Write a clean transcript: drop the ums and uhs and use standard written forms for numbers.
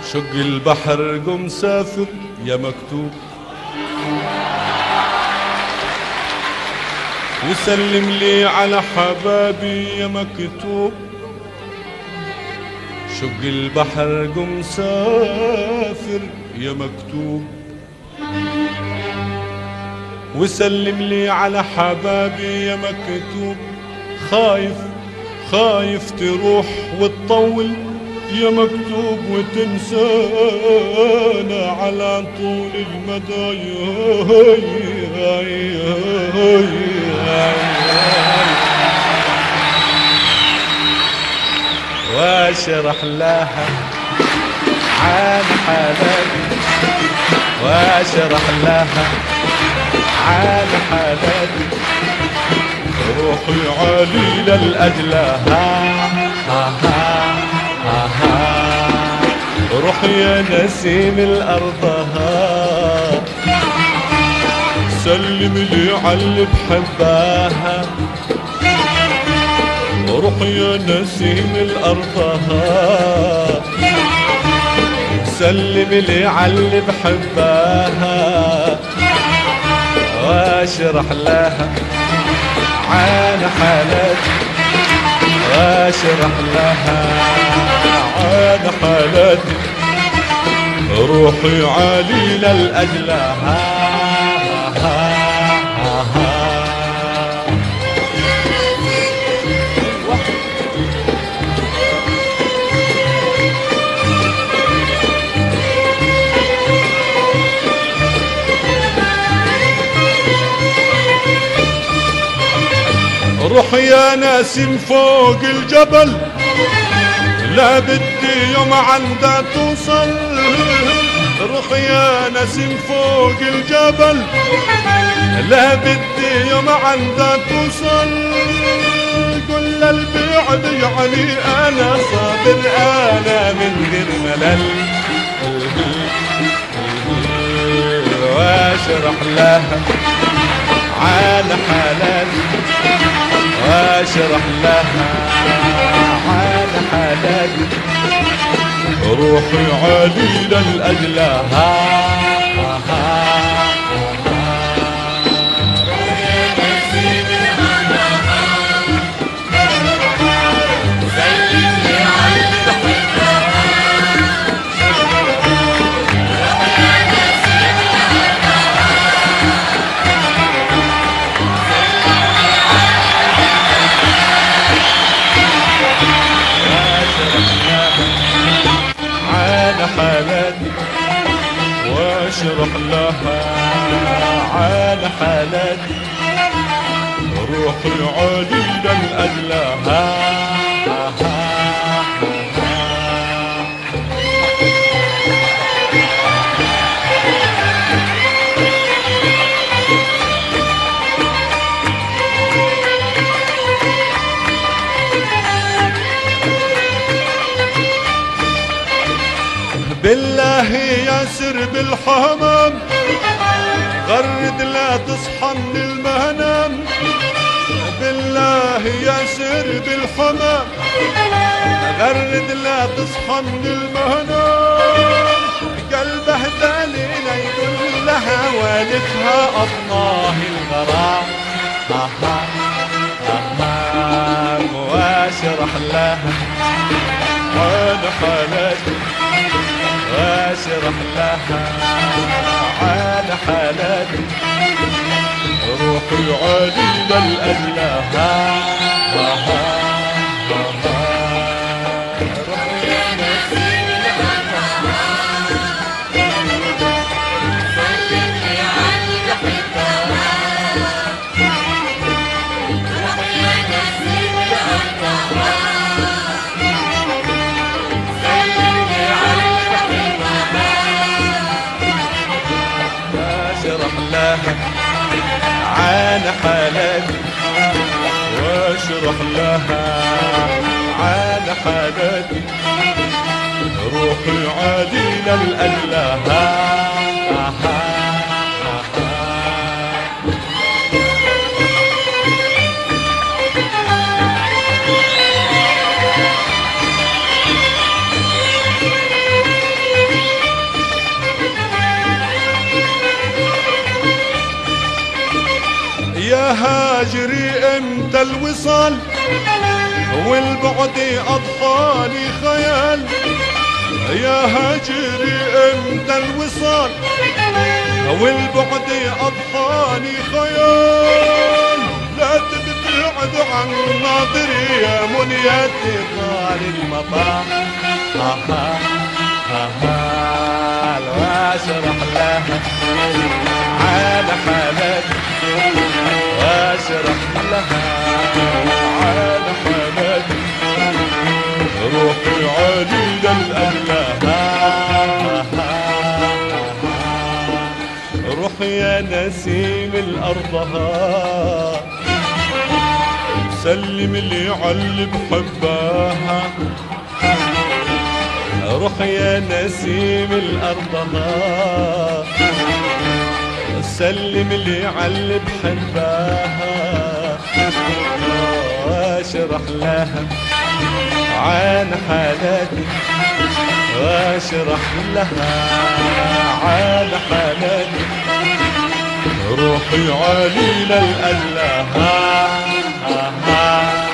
شق البحر قم سافر يا مكتوب، وسلم لي على حبابي يا مكتوب. شق البحر قم سافر يا مكتوب، وسلم لي على حبابي يا مكتوب. خايف خايف تروح وتطول يا مكتوب وتنسانا على طول المدى. واشرح لها عن حالاتي، واشرح لها عن حالاتي. روحي عالي للأجلها، روح يا نسيم الأرض، سلم لي عاللي بحبها. روح يا نسيم الأرض، سلم لي عاللي بحبها. واشرح لها عن حالاتي، واشرح لها عن حالاتي. روحي عالي للأجلها، روح يا ناسم فوق الجبل، لا بدي يوم عندها توصل. روح يا ناسم فوق الجبل، لا بدي يوم عندها توصل. قل البعد يعني انا صابر، انا من غير ملل. واشرح لها عن حالاتي، واشرح لها عن حالاتي. روحي عالي للأجلها، حالاتي. واشرح لها عن حالاتي. روحي عالي للأجلها، بالله يا سر بالحمام، غرد لا تصحى من المنام. بالله يا سر بالحمام، غرد لا تصحى من المنام. قلبه دليلة يقول لها والدها الله الغرام. واشرح لها عن حالاتي، واشرح لها عن حالاتي. روحي عالي للأجلها، عن حالاتي. واشرح لها عن حالاتي. روحي عالي للأجلها، يا هاجري امتى الوصال والبعد اضحالي خيال، يا هاجري امتى الوصال والبعد اضحالي خيال، لا تبتعد عن ناظري يا منيتي طال المطار. واشرح لها على حالتي، واشرح لها على حالتي، روحي عليل الأله. روحي يا نسيم الأرضها، سلم لي عاللي بحبها. روحي يا نسيم الأرضها، سلم لي عاللي بحبها. واشرح لها عن حالاتي، واشرح لها عن حالاتي، روحي عليل الأله.